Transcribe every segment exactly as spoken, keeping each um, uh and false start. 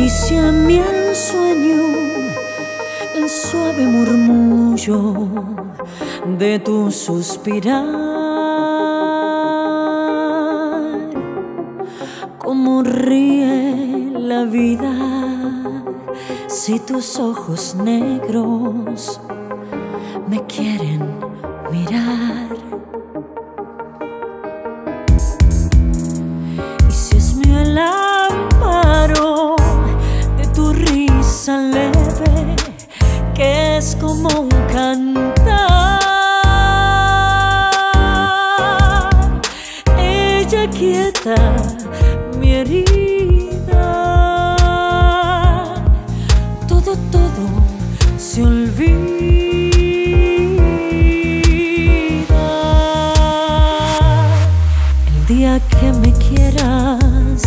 acaricia mi ensueño el suave murmullo de tu suspirar. Cómo ríe la vida si tus ojos negros me quieren mirar. Y si es mío el amparo de tu risa leve, que es como un cantar, ella quieta mi herida, todo, todo se olvida. El día que me quieras,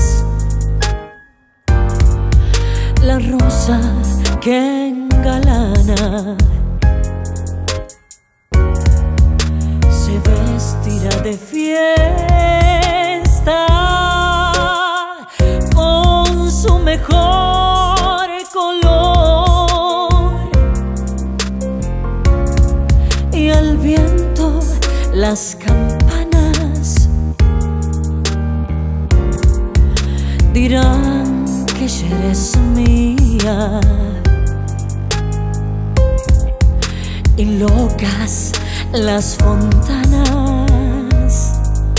la rosa que engalana se vestirá de fiesta con su mejor color, y al viento las campanas dirán que ya eres mía. Y locas las fontanas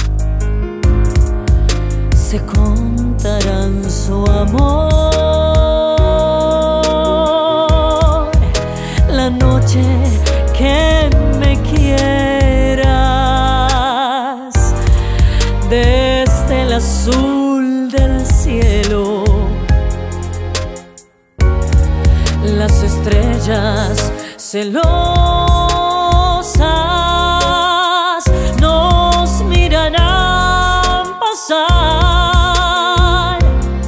se contarán su amor. La noche que me quieras, desde el azul del cielo, las estrellas celosas nos mirarán pasar,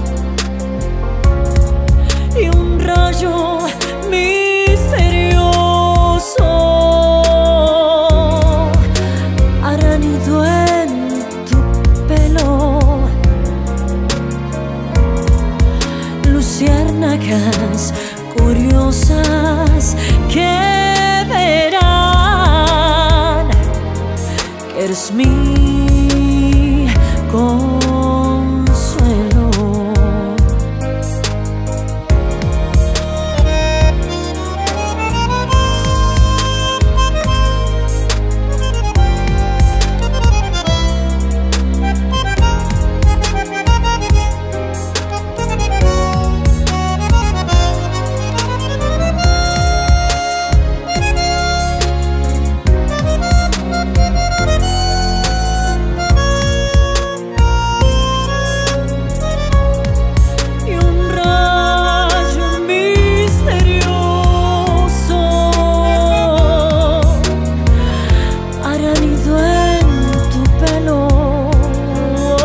y un rayo misterioso hará nido en tu pelo. Luciérnagas curiosas que verán que eres mi consuelo.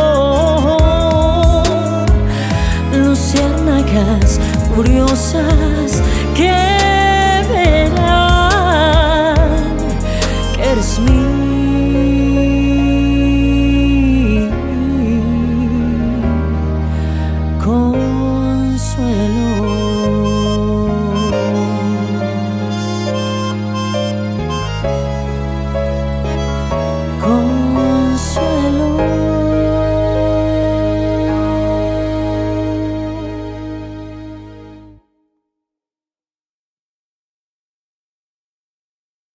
Luciérnagas curiosas